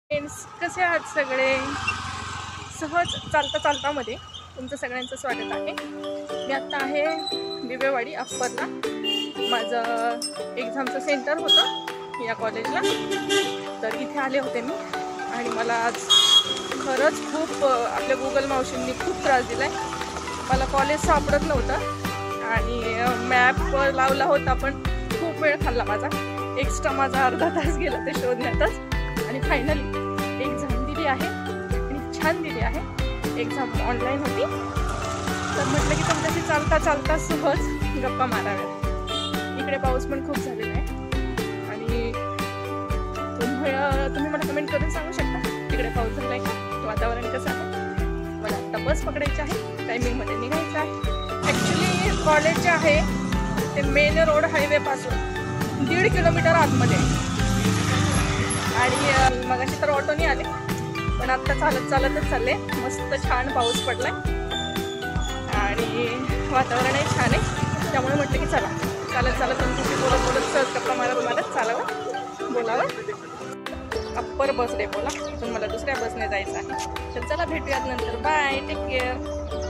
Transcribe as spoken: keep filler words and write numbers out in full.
Friends, कसे आहात सगळे? सहज चालता चालता मध्ये तुमचं सगळ्यांचं स्वागत आहे. मी आत्ता आहे बिबेवाडी अप्परला. माझं एक्झामचं सेंटर होतं या कॉलेजला, तर इथे आले होते मी. आणि मला आज खरंच खूप आपल्या गुगल मावशींनी खूप त्रास दिला आहे. मला कॉलेज सापडत नव्हतं आणि मॅप लावला होता, पण खूप वेळ खाल्ला माझा. एक्स्ट्रा माझा अर्धा तास गेला ते शोधण्यातच. आणि फायनली एक्झाम दिली आहे आणि छान दिली आहे. एक्झाम ऑनलाईन होती, तर म्हटलं की तुमच्याशी चालता चालता सहज गप्पा माराव्यात. इकडे पाऊस पण खूप झालेला आहे आणि तुम्ही तुम्ही मला कमेंट करून सांगू शकता तिकडे पाऊस झाला आहे का, वातावरण कसं आहे. मला आत्ता बस पकडायची आहे, टायमिंगमध्ये निघायचं आहे. ॲक्च्युली कॉलेज जे आहे ते मेन रोड हायवेपासून दीड किलोमीटर आतमध्ये आणि मगाशी तर ऑटोनी आले, पण आत्ता चालत चालतच चालले. मस्त छान पाऊस पडलाय आणि वातावरणही छान आहे, त्यामुळे म्हटलं की चला चालत चालत तुमच्याशी बोलत बोलत सहज गप्पा मारत मारत चालावं बोलावं. अप्पर बस डेपोला, पण मला दुसऱ्या बसने जायचं आहे. तर चला भेटूयात नंतर. Bye, take care.